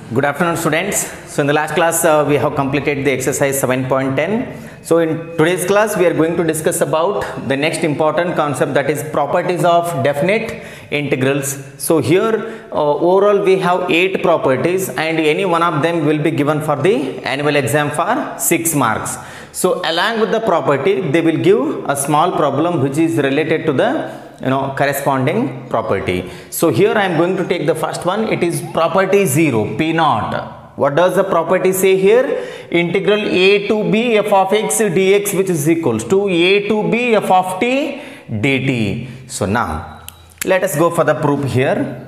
Good afternoon, students. So in the last class we have completed the exercise 7.10. So in today's class we are going to discuss about the next important concept, that is properties of definite integrals. So here overall we have 8 properties and any one of them will be given for the annual exam for 6 marks. So along with the property they will give a small problem which is related to the corresponding property. So here I am going to take the first one. It is property 0, P naught. What does the property say here? Integral a to b f of x dx, which is equals to a to b f of t dt. So now let us go for the proof here.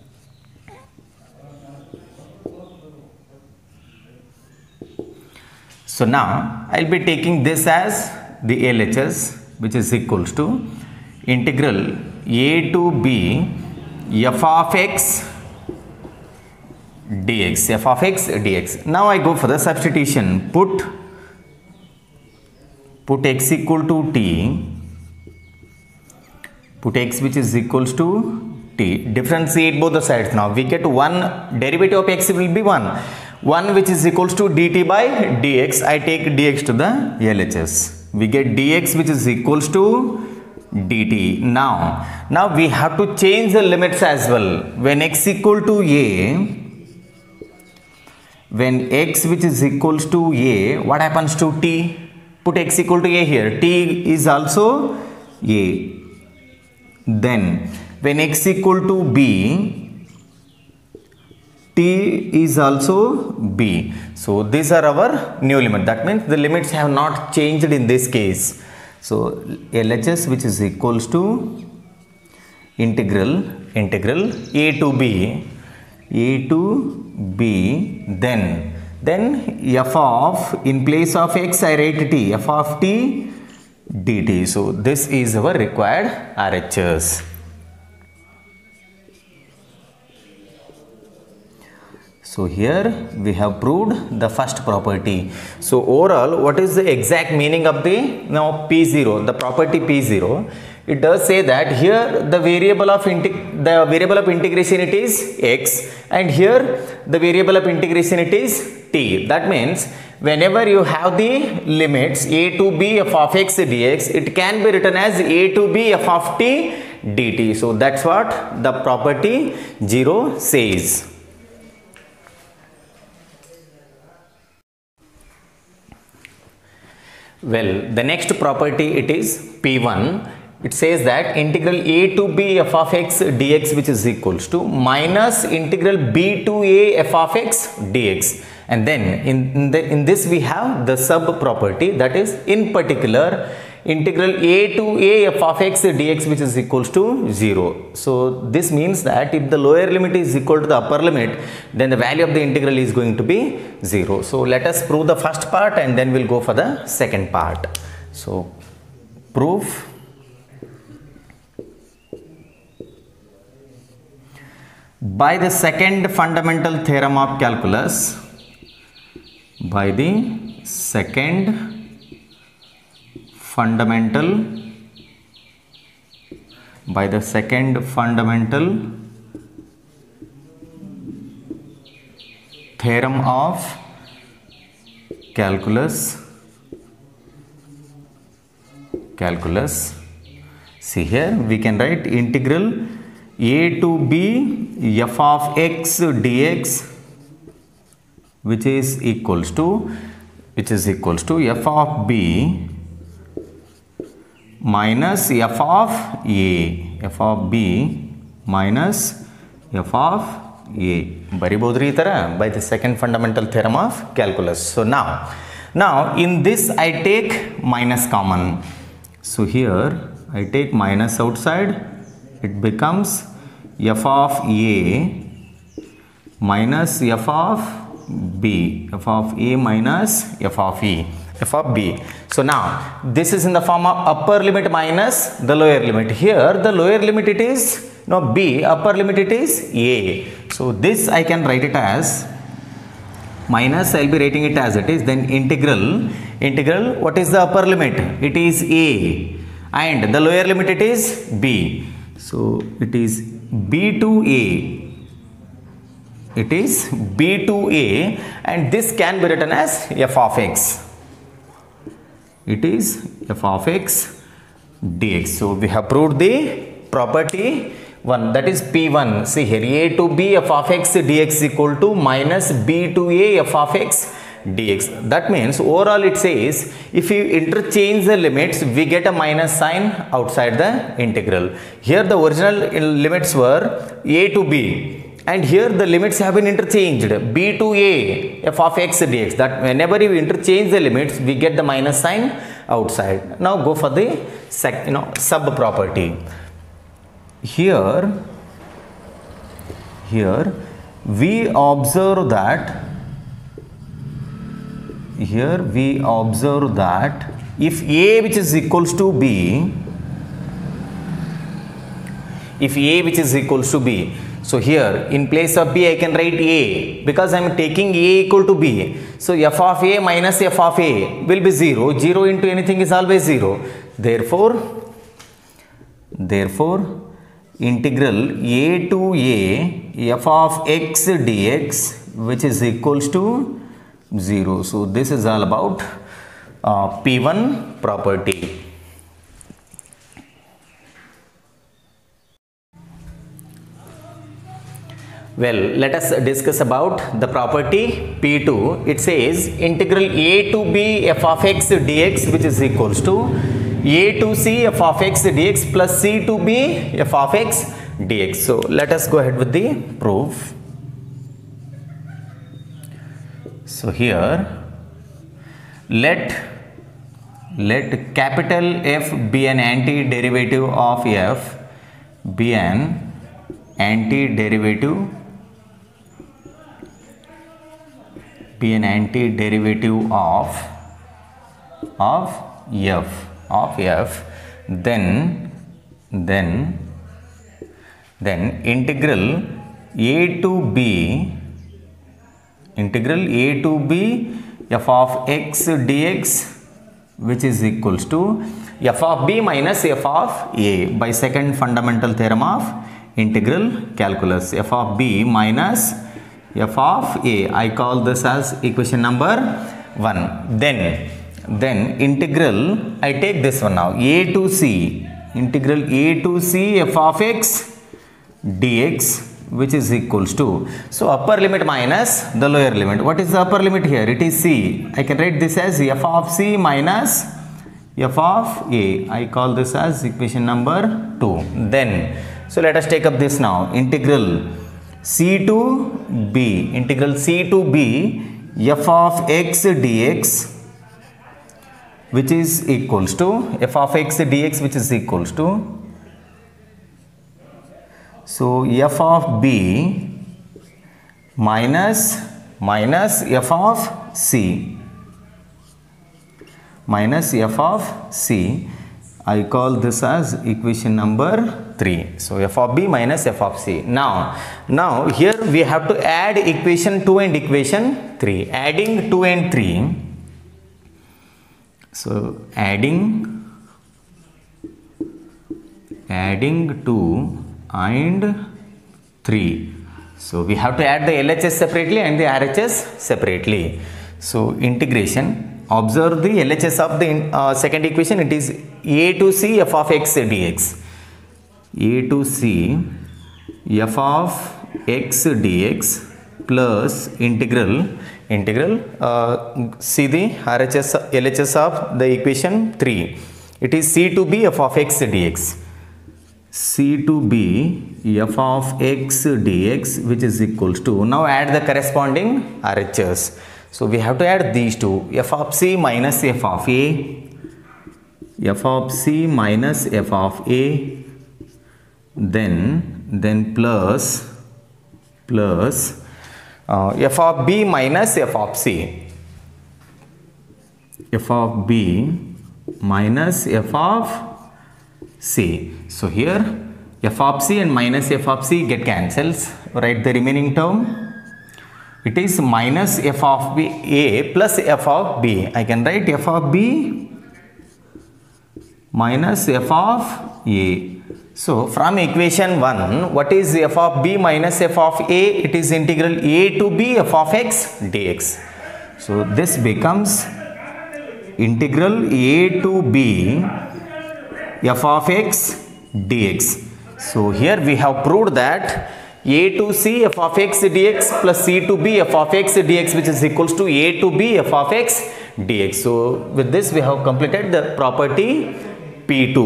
So now I will be taking this as the LHS, which is equals to integral a to b f of x dx, f of x dx. Now I go for the substitution. Put x equal to t, put x which is equals to t, differentiate both the sides. Now we get one derivative of x will be 1 which is equals to dt by dx. I take dx to the LHS. We get dx which is equals to dt. Now we have to change the limits as well. When x equal to a, when x which is equals to a, what happens to t? Put x equal to a here. T is also a. Then when x equal to b, t is also b. So these are our new limit. That means the limits have not changed in this case. So LHS which is equals to integral a to b, then f of, in place of x I write t, f of t dt. So this is our required RHS. So here we have proved the first property. So overall, what is the exact meaning of the P0, the property P0? It does say that here the variable of integration it is x, and here the variable of integration it is t. That means whenever you have the limits a to b f of x dx, it can be written as a to b f of t dt. So that's what the property 0 says. Well, the next property it is P1. It says that integral a to b f of x dx which is equals to minus integral b to a f of x dx. And then in this we have the sub property, that is in particular integral a to a f of x dx which is equals to 0. So this means that if the lower limit is equal to the upper limit, then the value of the integral is going to be 0. So let us prove the first part and then we'll go for the second part. So proof. By the second fundamental theorem of calculus, by the second fundamental theorem of calculus. See here we can write integral a to b f of x dx which is equals to f of b minus f of a, f of b minus f of a. Baribodri tara by the second fundamental theorem of calculus. So now in this I take minus common. So here I take minus outside, it becomes f of a minus f of b, f of a minus f of e, f of b. So now this is in the form of upper limit minus the lower limit. Here the lower limit it is b, upper limit it is a. So this I can write it as minus, I will be writing it as it is, then integral, what is the upper limit? It is a, and the lower limit it is b. So it is b to a It is b to a, and this can be written as f of x. It is f of x dx. So we have proved the property 1, that is P1. See here, a to b f of x dx is equal to minus b to a f of x dx. That means overall it says if you interchange the limits, we get a minus sign outside the integral. Here the original limits were a to b, and here the limits have been interchanged, b to a f of x dx. That whenever you interchange the limits, we get the minus sign outside. Now go for the sub property. Here we observe that if a which is equals to b, so here in place of b I can write a, because I am taking a equal to b. So f of a minus f of a will be 0. 0 into anything is always 0. Therefore integral a to a f of x dx, which is equals to 0. So this is all about P1 property. Well, let us discuss about the property P2. It says integral a to b f of x dx, which is equals to a to c f of x dx plus c to b f of x dx. So let us go ahead with the proof. So here let capital F be an antiderivative of f, be an antiderivative of f, then integral a to b f of x dx, which is equals to f of b minus f of a, by second fundamental theorem of integral calculus. F of b minus f of a, I call this as equation number 1. Then integral, I take this one now, a to c, integral a to c f of x dx, which is equals to, so upper limit minus the lower limit. What is the upper limit here? It is c. I can write this as f of c minus f of a. I call this as equation number 2. Then, so let us take up this now. Integral c to b f of x dx, which is equals to f of x dx, which is equals to, so f of b minus f of c, I call this as equation number 3. So f of b minus f of c. Now here we have to add equation 2 and equation 3. Adding 2 and 3. So adding 2 and 3. So we have to add the LHS separately and the RHS separately. So integration, observe the LHS of the second equation. It is a to c f of x dx. A to c f of x dx plus integral see the LHS of the equation 3. It is c to b f of x dx. C to b f of x dx, which is equals to, now add the corresponding RHS. So we have to add these two, f of c minus f of a, f of c minus f of a, then plus f of b minus f of c, f of b minus f of c. So here f of c and minus f of c get cancels. Write the remaining term. It is minus f of b a plus f of b. I can write f of b minus f of a. So from equation 1, what is f of b minus f of a? It is integral a to b f of x dx. So this becomes integral a to b f of x dx. So here we have proved that a to c f of x dx plus c to b f of x dx, which is equals to a to b f of x dx. So with this we have completed the property P2.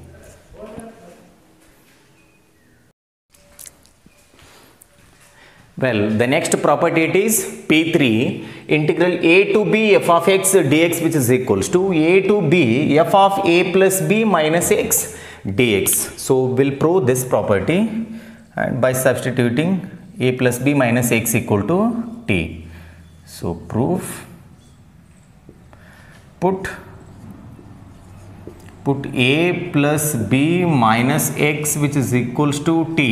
Well, the next property it is P3, integral a to b f of x dx, which is equals to a to b f of a plus b minus x dx. So we'll prove this property and by substituting a plus b minus x equal to t. So proof, put a plus b minus x which is equals to t,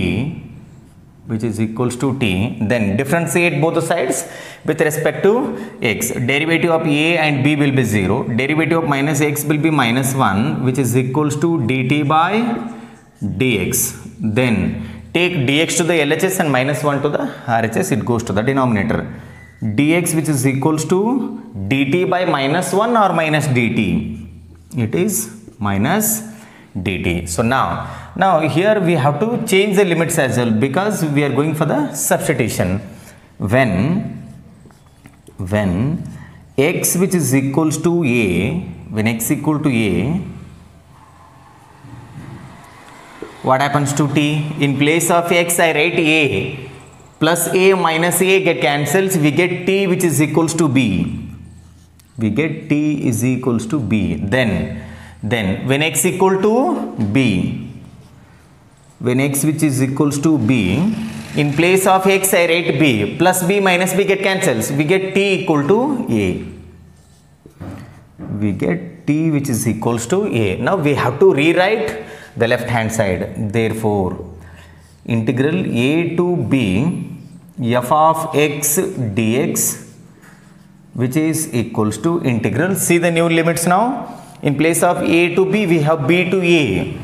then differentiate both the sides with respect to x. Derivative of a and b will be 0. Derivative of minus x will be minus 1, which is equals to dt by dx. Then take dx to the LHS and minus 1 to the RHS, it goes to the denominator. Dx which is equals to dt by minus 1 or minus dt. It is minus dt. So now here we have to change the limits as well, because we are going for the substitution. When x which is equals to a, when x equal to a, what happens to t? In place of x I write a, plus a minus a get cancels, we get t which is equals to b. Then when x equal to b, when x which is equals to b, in place of x I write b, plus b minus b get cancels, we get t equal to a. Which is equals to a. Now we have to rewrite the left hand side. Therefore integral a to b f of x dx, which is equals to integral, see the new limits now. In place of a to b we have b to a,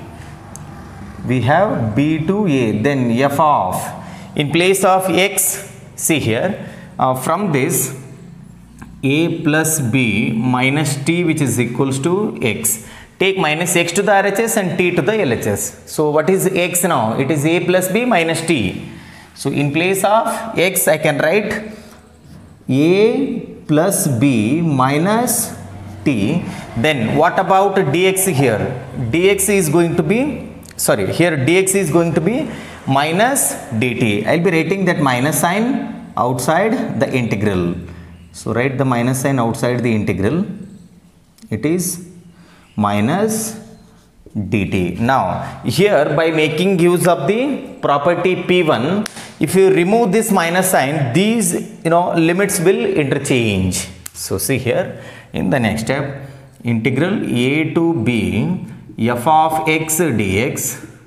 then f of, in place of x, see here, from this a plus b minus t which is equals to x, take minus x to the RHS and t to the LHS. So what is x now? It is a plus b minus t. So in place of x I can write a plus b minus t. Then what about dx here? Dx is going to be, sorry, here dx is going to be minus dt. I'll be writing that minus sign outside the integral. So write the minus sign outside the integral. It is minus dt. Now here by making use of the property P1, if you remove this minus sign, these limits will interchange. So see here in the next step, integral a to b f of x dx,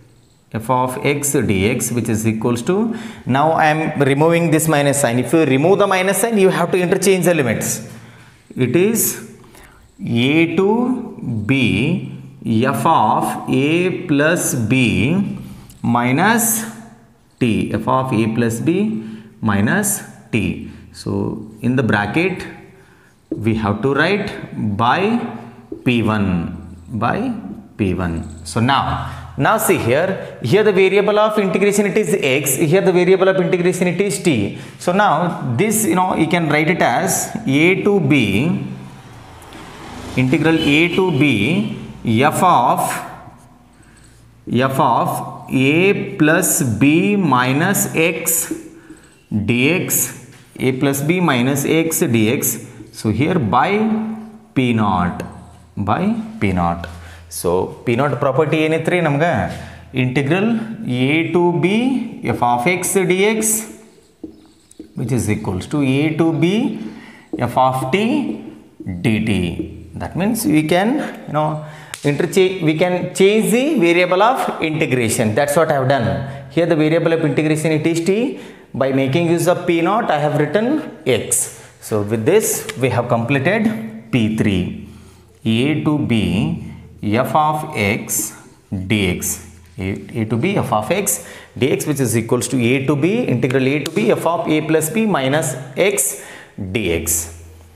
which is equals to, now I am removing this minus sign. If you remove the minus sign, you have to interchange the limits. It is a to b f of a plus b minus t, f of a plus b minus t. So in the bracket we have to write by P1. So now see here the variable of integration it is x, here the variable of integration it is t. So now this you can write it as a to b, integral a to b f of a plus b minus x dx, a plus b minus x dx. So here by P0. So P0 property ಏನೈತ್ರಿ ನಮಗೆ integral a to b f of x dx, which is equals to a to b f of t dt. That means we can we can change the variable of integration. That's what I have done. Here the variable of integration it is t. By making use of P0 I have written x. So with this we have completed P3, a to b f of x dx. a to b f of x dx, which is equals to a to b integral a to b f of a plus b minus x dx.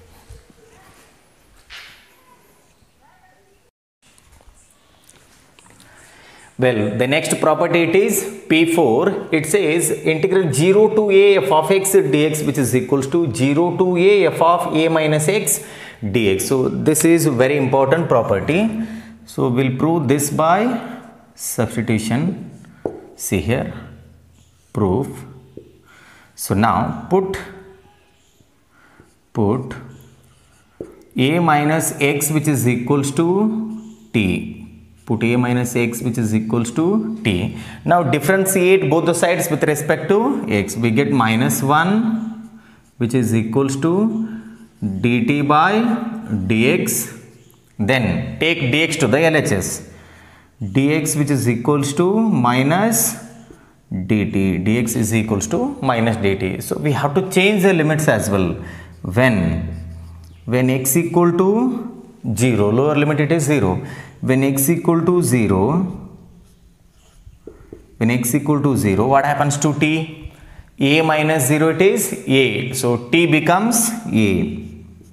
Well, the next property it is P4. It says integral 0 to a f of x dx, which is equals to 0 to a f of a minus x dx. So this is very important property. So we'll prove this by substitution. See here, proof. So now put a minus x, which is equals to t. Put a minus x, which is equals to t. Now differentiate both the sides with respect to x. We get minus 1, which is equals to dt by dx. Then take dx to the LHS. Dx, which is equals to minus dt. Dx is equals to minus dt. So we have to change the limits as well. When x equal to 0, lower limit it is 0. When x equal to 0, what happens to t? A minus 0 it is a. So t becomes a.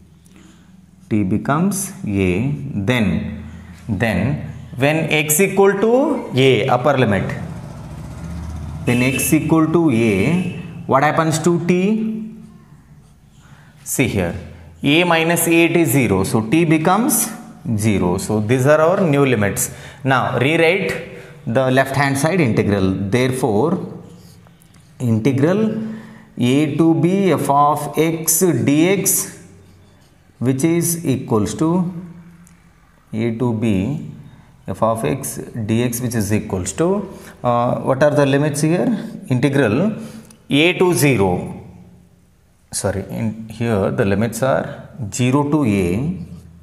Then when x equal to a, upper limit. When x equal to a, what happens to t? See here, a minus a, it is 0. So t becomes 0. So these are our new limits. Now rewrite the left hand side integral. Therefore integral a to b f of x dx, which is equals to a to b f of x dx, which is equals to what are the limits here? Integral a to 0. Sorry, here the limits are 0 to a,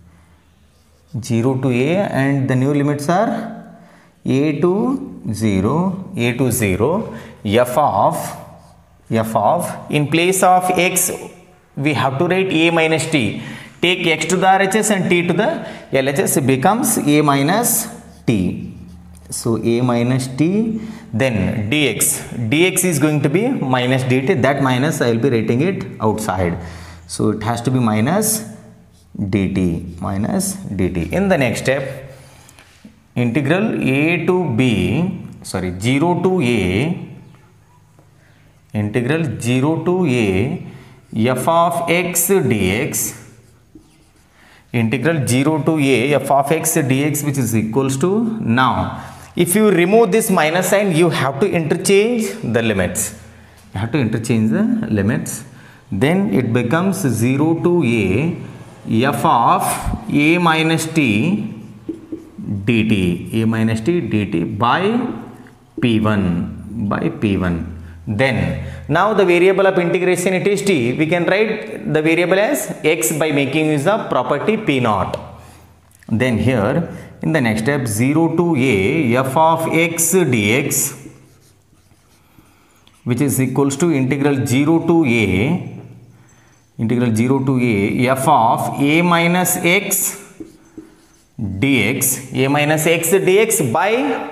and the new limits are a to 0, f of, in place of x, we have to write a minus t. Take x to the RHS and t to the LHS, it becomes a minus t. So a minus t, then dx is going to be minus dt. That minus I will be writing it outside. So it has to be minus dt. In the next step, integral 0 to a f of x dx, integral 0 to a f of x dx, which is equals to, now if you remove this minus sign, you have to interchange the limits. Then it becomes 0 to a f of a minus t dt, by p1. Then now the variable of integration, it is t. We can write the variable as x by making use of property p0. Then here in the next step, 0 to a f of x dx, which is equals to integral 0 to a f of a minus x dx, by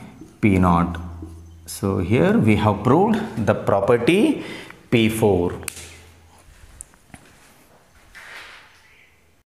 p0. So here we have proved the property P4.